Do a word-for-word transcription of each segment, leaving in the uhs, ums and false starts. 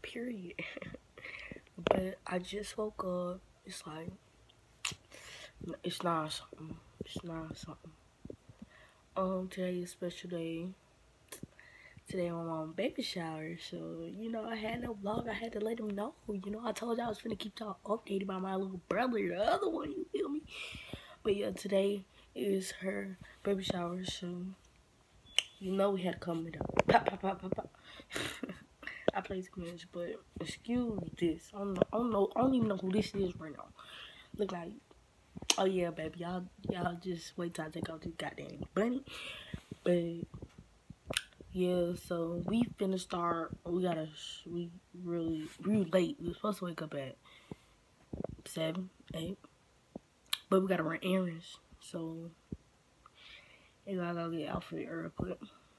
period. But I just woke up. It's like, it's not something. It's not something. Um, today is a special day. Today my mom baby shower, so you know I had no vlog. I had to let them know. You know I told y'all I was finna keep y'all updated by my little brother, the other one. You feel me? But yeah, today is her baby shower, so you know we had to come with a pop, pop, pop, pop, pop. I play too much, but excuse this. I don't know. I don't know. I don't even know who this is right now. Look like, oh yeah, baby, y'all, y'all just wait till I take out this goddamn bunny. But yeah, so we finna start. We gotta. We really, really late. We were supposed to wake up at seven, eight, but we gotta run errands. So I gotta go get outfit real quick.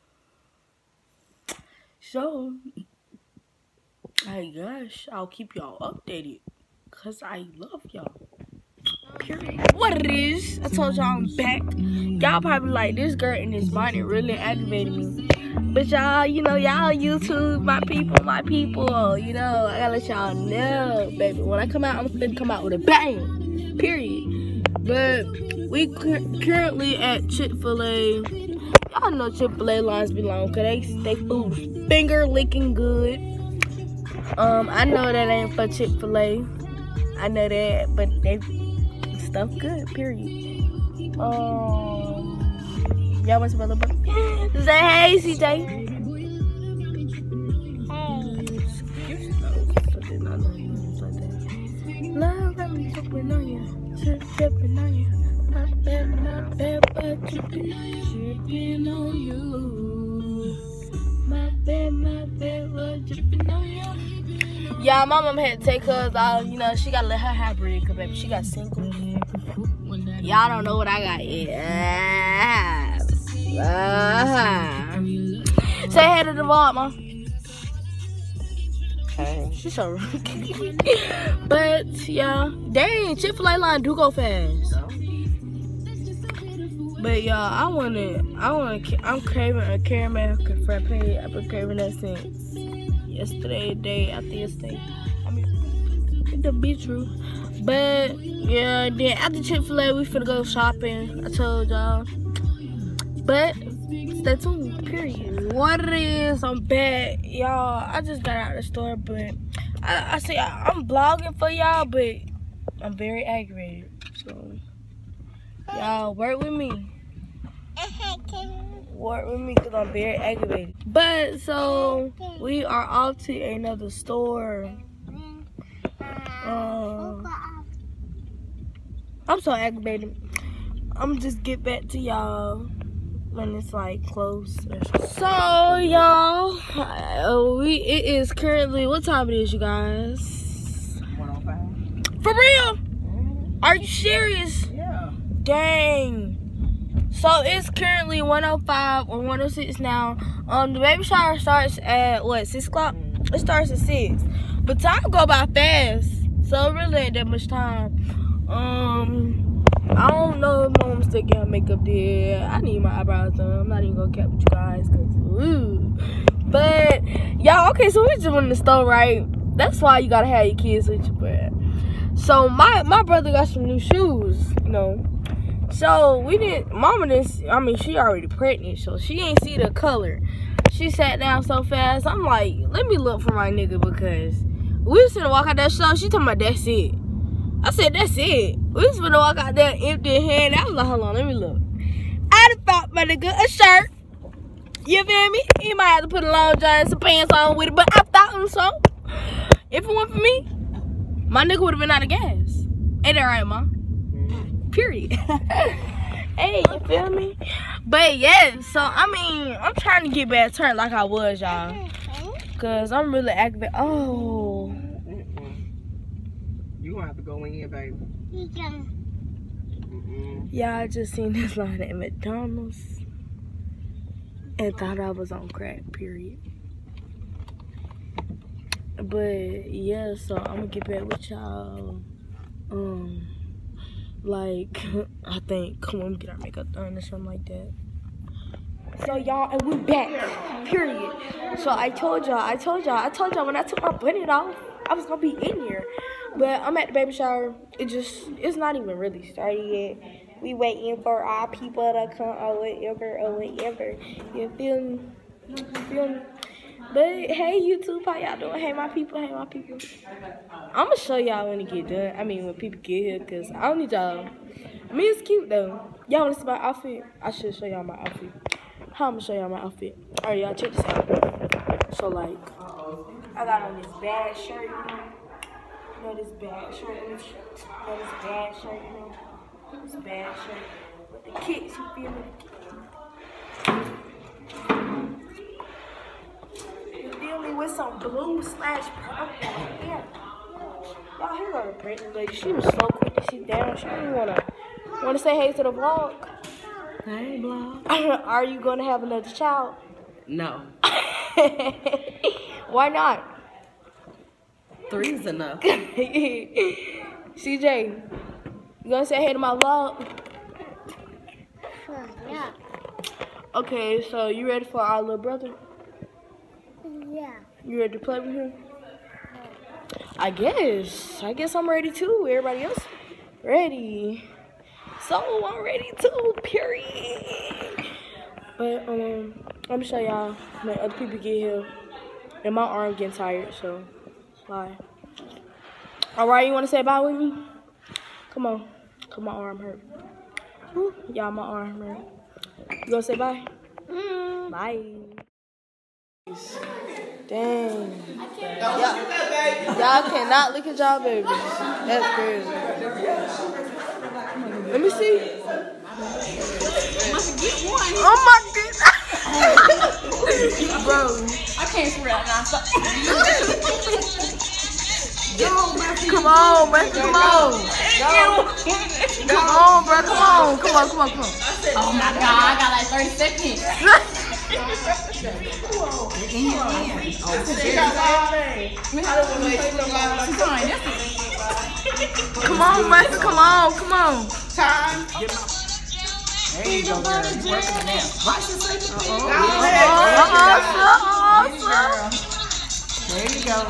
So I guess I'll keep y'all updated, cause I love y'all. Period. What it is? I told y'all I'm back. Y'all probably like, this girl in this bonnet really aggravated me. But y'all, you know, y'all YouTube, my people, my people. You know, I gotta let y'all know, baby. When I come out, I'm finna come out with a bang. Period. But we currently at Chick-fil-A. Y'all know Chick-fil-A lines be long, cause they they food finger licking good. Um, I know that ain't for Chick-fil-A. I know that, but they stuff good, period. Um, y'all want some other butter? Say hey, C J. Hey. Excuse me. I did not know you was like that. Love got me tripping on you. Tripping on you. My bad, my bad, but tripping on you. My bad, my bad, but tripping on you. Yeah, my mom had to take hers out. You know, she gotta let her hair breathe, cause baby, she got single. Y'all don't know what I got yet. Uh-huh. Say hey to the vlog, Mom. Hey. She's so rude. But yeah, dang, Chick-fil-A line do go fast. But y'all, I wanna, I wanna, I'm craving a caramel frappe. I've been craving that since yesterday, day after yesterday. I mean, it could be true. But yeah, then after Chick-fil-A, we finna go shopping. I told y'all. But stay tuned, period. What it is, I'm back. Y'all, I just got out of the store, but I, I see I, I'm vlogging for y'all, but I'm very aggravated. So, y'all, work with me. Work with me, because I'm very aggravated. But, so, we are off to another store. Um, I'm so aggravated. I'm just get back to y'all when it's like close. So y'all, uh, we it is currently, what time it is, you guys? one oh five. For real? Mm-hmm. Are you serious? Yeah. Dang. So it's currently one oh five or one oh six now. Um, the baby shower starts at what, six o'clock? Mm-hmm. It starts at six. But time go by fast. So it really ain't that much time. Um, I don't know if mom's still getting her makeup there. I need my eyebrows done. I'm not even gonna cap with you guys, cause ooh. But y'all, okay, so we just went in the store, right? That's why you gotta have your kids with you, but so my my brother got some new shoes, you know. So we didn't. Mama didn't. I mean, she already pregnant, so she ain't see the color. She sat down so fast. I'm like, let me look for my nigga, because we was gonna walk out that store. She talking about that's it. I said, that's it. We was gonna walk out there empty hand. I was like, hold on, let me look. I done thought my nigga a shirt. You feel me? He might have to put a long john, some pants on with it, but I thought him so. If it weren't for me, my nigga would have been out of gas. Ain't that right, Mom? Period. Hey, you feel me? But yeah, so I mean, I'm trying to get back turned like I was, y'all. Cause I'm really active. Oh. You gonna have to go in here, baby. Yeah, I just seen this line at McDonald's and thought I was on crack, period. But yeah, so I'm gonna get back with y'all. Um, like I think, come on, get our makeup done or something like that. So y'all, and we back. Period. So I told y'all, I told y'all, I told y'all when I took my bonnet off, I was gonna be in here. But I'm at the baby shower. It just, it's not even really started yet. We waiting for our people to come or whatever or whatever. You feel me? You feel me? But hey, YouTube, how y'all doing? Hey, my people, hey, my people. I'm gonna show y'all when it get done. I mean, when people get here, cause I don't need y'all. I mean, it's cute though. Y'all wanna see my outfit? I should show y'all my outfit. How I'm gonna show y'all my outfit? Alright, y'all check this out. So like, I got on this bad shirt. You know this bad shirt. You know this bad shirt. You know this bad shirt with the kicks. You feel me? You feel me with some blue slash purple. Yeah. Y'all, here go the pregnant lady. She was so quick to sit down. She didn't wanna wanna say hey to the vlog. Hey, vlog. Are you gonna have another child? No. Why not? Three's enough. C J, you gonna say hey to my vlog? Yeah. Okay, so you ready for our little brother? Yeah. You ready to play with him? I guess. I guess I'm ready too. Everybody else ready. So I'm ready too, period. But um, I'm gonna show y'all when other people get here. And my arm getting tired, so bye. Alright, you wanna say bye with me? Come on. Cause my arm hurt. Y'all, my arm hurt. You gonna say bye? Mm. Bye. Dang. Y'all cannot look at y'all babies. That's crazy. Let me see. Oh my goodness. Bro. I can't see right now. Come on, man. Come on. Come on, bro. Come on. Come on, come on, come on. Oh my god, I got like thirty seconds. Come on, man. Come on, come on. Time. There you go, girl. You working it now. Watch your second. There you go.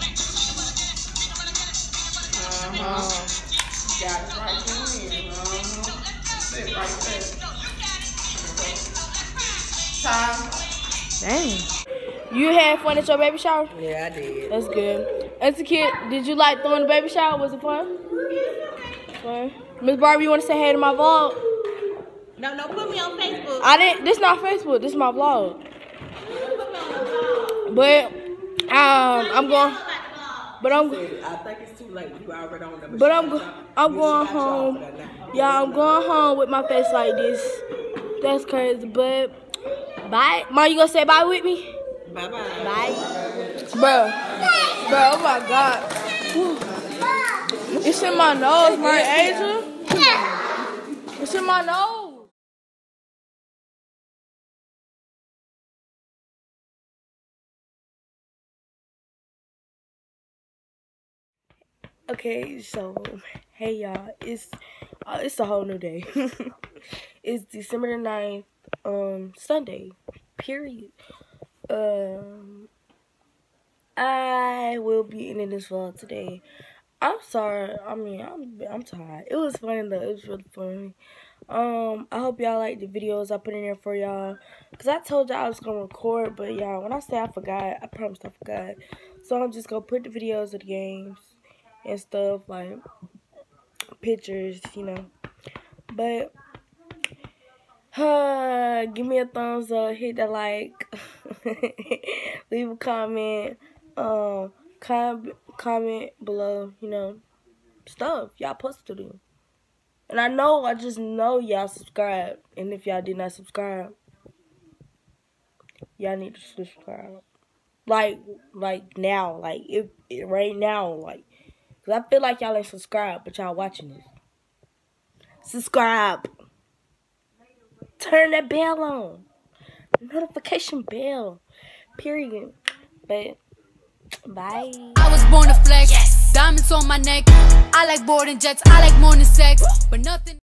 Uh-huh. Got it right there. Uh-huh. Sit right there. Time. Dang. You had fun at your baby shower? Yeah, I did. That's good. As a kid, did you like throwing the baby shower? Was it fun? Fun. Miss Barbie, you want to say hey to my vlog? No, no, put me on Facebook. I didn't. This not Facebook. This is my vlog. But um, I'm going. But I'm. I think it's too late. You already on the But I'm. Go, I'm going home. Yeah, I'm going home with my face like this. That's crazy. But bye, Mom. You gonna say bye with me? Bye bye. Bye, bro. Bro, oh my God. It's in my nose, my Asia. It's in my nose. Okay, so hey y'all, it's uh, it's a whole new day. It's December the ninth, um, Sunday. Period. Um, I will be ending this vlog today. I'm sorry. I mean, I'm I'm tired. It was fun though. It was really funny. Um, I hope y'all like the videos I put in there for y'all. Cause I told y'all I was gonna record, but y'all, when I say I forgot, I promised I forgot. So I'm just gonna put the videos of the games and stuff, like pictures, you know. But uh, give me a thumbs up, hit that like, leave a comment, um, com comment below, you know, stuff y'all supposed to do. And I know, I just know y'all subscribe. And if y'all did not subscribe, y'all need to subscribe. Like, like now, like if right now, like. Cause I feel like y'all ain't subscribed, but y'all watching this. Subscribe. Turn that bell on. Notification bell. Period. But, bye. I was born to flex. Yes. Diamonds on my neck. I like boarding jets. I like more than sex. But nothing.